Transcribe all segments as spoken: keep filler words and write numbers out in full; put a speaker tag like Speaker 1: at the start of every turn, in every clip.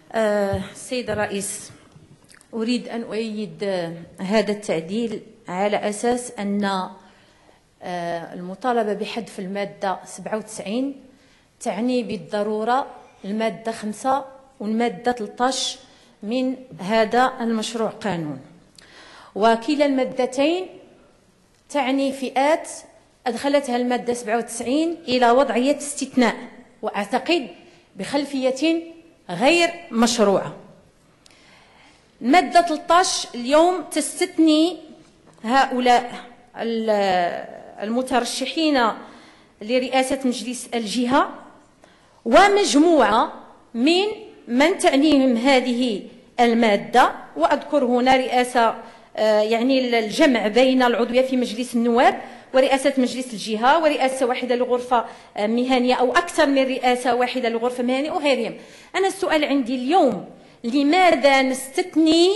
Speaker 1: السيد الرئيس، أريد أن أؤيد هذا التعديل على أساس أن المطالبة بحذف المادة سبعة وتسعين تعني بالضرورة المادة خمسة والمادة ثلاثة عشر من هذا المشروع قانون، وكلا المادتين تعني فئات أدخلتها المادة سبعة وتسعين إلى وضعية استثناء، وأعتقد بخلفية غير مشروعة. المادة ثلاثة عشر اليوم تستثني هؤلاء المترشحين لرئاسة مجلس الجهة ومجموعة من من تعنيهم هذه المادة، وأذكر هنا رئاسة يعني الجمع بين العضوية في مجلس النواب ورئاسة مجلس الجهة ورئاسة واحدة لغرفة مهنية أو أكثر من رئاسة واحدة لغرفة مهنية وغيرهم. أنا السؤال عندي اليوم، لماذا نستثني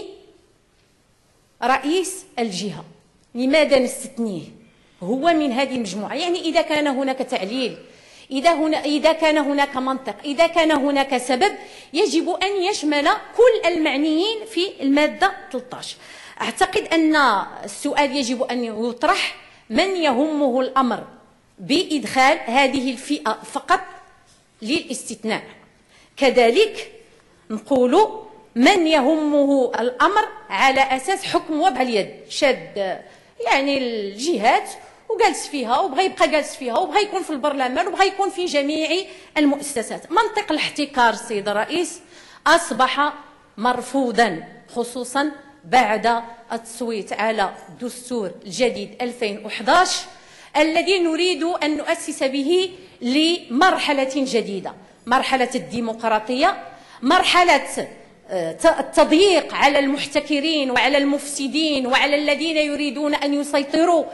Speaker 1: رئيس الجهة؟ لماذا نستثنيه هو من هذه المجموعة؟ يعني إذا كان هناك تعليل، إذا, هنا إذا كان هناك منطق، إذا كان هناك سبب، يجب أن يشمل كل المعنيين في المادة ثلاثة عشر. أعتقد أن السؤال يجب أن يطرح: من يهمه الأمر بإدخال هذه الفئة فقط للاستثناء؟ كذلك نقول من يهمه الأمر على أساس حكم وضع اليد، شاد يعني الجهات وجالس فيها وبغى يبقى جالس فيها وبغى يكون في البرلمان وبغى يكون في جميع المؤسسات. منطق الاحتكار سيد الرئيس أصبح مرفوضا، خصوصا بعد التصويت على الدستور الجديد ألفين وأحد عشر الذي نريد أن نؤسس به لمرحلة جديدة، مرحلة الديمقراطية، مرحلة التضييق على المحتكرين وعلى المفسدين وعلى الذين يريدون أن يسيطروا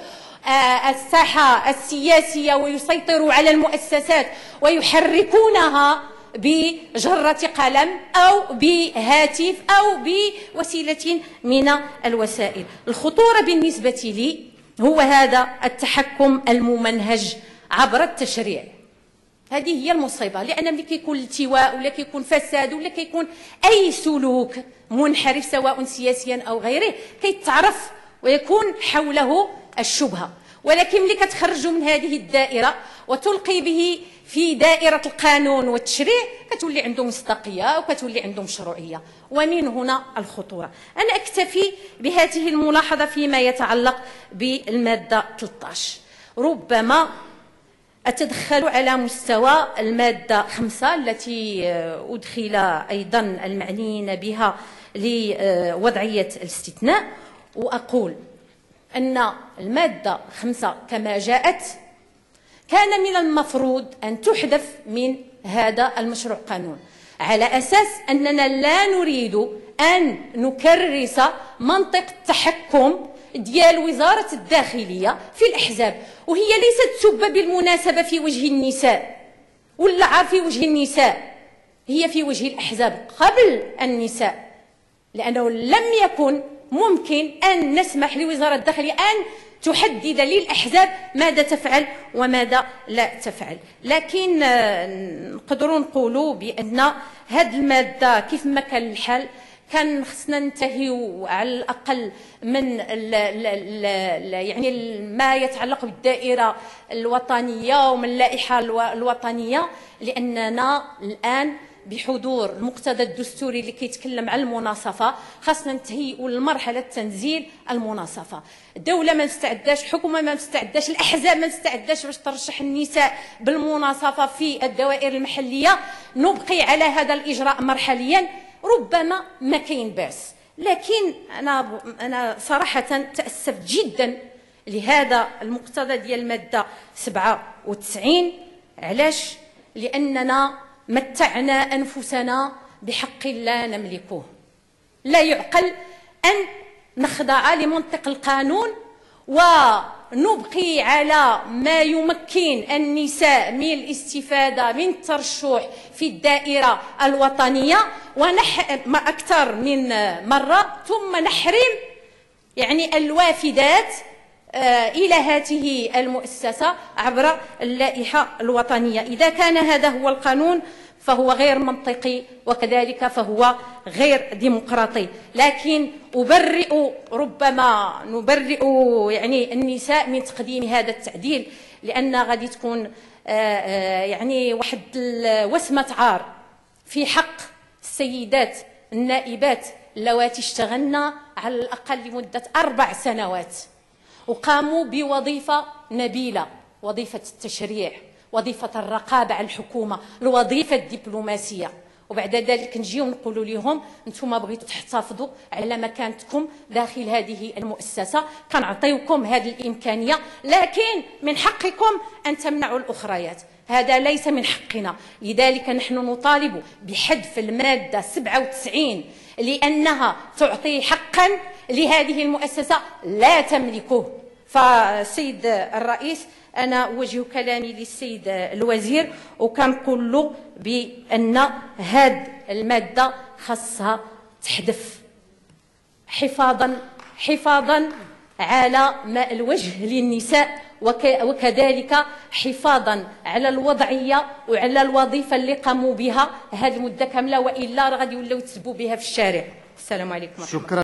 Speaker 1: الساحة السياسية ويسيطروا على المؤسسات ويحركونها بجرة قلم أو بهاتف أو بوسيلة من الوسائل. الخطورة بالنسبة لي هو هذا التحكم الممنهج عبر التشريع. هذه هي المصيبة، لأن ملي كيكون التواء ولا كيكون فساد ولا كيكون أي سلوك منحرف سواء سياسيا أو غيره كيتعرف ويكون حوله الشبهة، ولكن ملي كتخرجوا من هذه الدائرة وتلقي به في دائرة القانون والتشريع كتولي عنده مصداقية وكتولي عنده مشروعية، ومن هنا الخطورة. أنا أكتفي بهذه الملاحظة فيما يتعلق بالمادة ثلاثة عشر. ربما أتدخل على مستوى المادة خمسة التي أدخل أيضا المعنيين بها لوضعية الاستثناء، وأقول أن المادة خمسة كما جاءت كان من المفروض أن تحذف من هذا المشروع قانون، على أساس أننا لا نريد أن نكرس منطق التحكم ديال وزارة الداخلية في الأحزاب، وهي ليست سبة بالمناسبة في وجه النساء ولا عار في وجه النساء، هي في وجه الأحزاب قبل النساء، لأنه لم يكن ممكن أن نسمح لوزارة الداخلية أن تحدد للأحزاب ماذا تفعل وماذا لا تفعل. لكن نقدروا نقولوا بأن هذه المادة كيف ما كان الحال كان خصنا ننتهيوا على الأقل من ال ال ال يعني ما يتعلق بالدائرة الوطنية ومن اللائحة الوطنية، لأننا الآن بحضور المقتضى الدستوري اللي كيتكلم على المناصفه خاصنا ننتهيوا لمرحله تنزيل المناصفه. الدوله ما مستعداش، الحكومه ما مستعداش، الاحزاب ما مستعداش باش ترشح النساء بالمناصفه في الدوائر المحليه. نبقي على هذا الاجراء مرحليا، ربما ما كاين باس، لكن انا انا صراحه تاسفت جدا لهذا المقتضى ديال الماده سبعة وتسعين. علاش؟ لاننا متعنا أنفسنا بحق لا نملكه. لا يعقل أن نخضع لمنطق القانون ونبقي على ما يمكن النساء من الاستفادة من الترشح في الدائرة الوطنية ونح أكثر من مرة، ثم نحرم يعني الوافدات إلى هذه المؤسسة عبر اللائحة الوطنية. إذا كان هذا هو القانون فهو غير منطقي، وكذلك فهو غير ديمقراطي. لكن أبرئ، ربما نبرئ يعني النساء من تقديم هذا التعديل، لأن غادي تكون يعني واحد وسمة عار في حق السيدات النائبات اللواتي اشتغلنا على الأقل لمدة أربع سنوات وقاموا بوظيفة نبيلة، وظيفة التشريع، وظيفة الرقابة على الحكومة، الوظيفة الدبلوماسية، وبعد ذلك نجيو نقولوا لهم انتم بغيتوا تحتفظوا على مكانتكم داخل هذه المؤسسة، كنعطيوكم هذه الإمكانية، لكن من حقكم أن تمنعوا الأخريات. هذا ليس من حقنا. لذلك نحن نطالب بحذف المادة سبعة وتسعين لأنها تعطي حقا لهذه المؤسسة لا تملكه. فالسيد الرئيس، أنا أوجه كلامي للسيد الوزير وكنقول له بأن هذه المادة خاصها تحذف حفاظا حفاظا على ماء الوجه للنساء، وكذلك حفاظا على الوضعية وعلى الوظيفة اللي قاموا بها هذه المدة كاملة، وإلا راه غادي يولوا يتسبوا بها في الشارع. السلام عليكم.
Speaker 2: شكرا.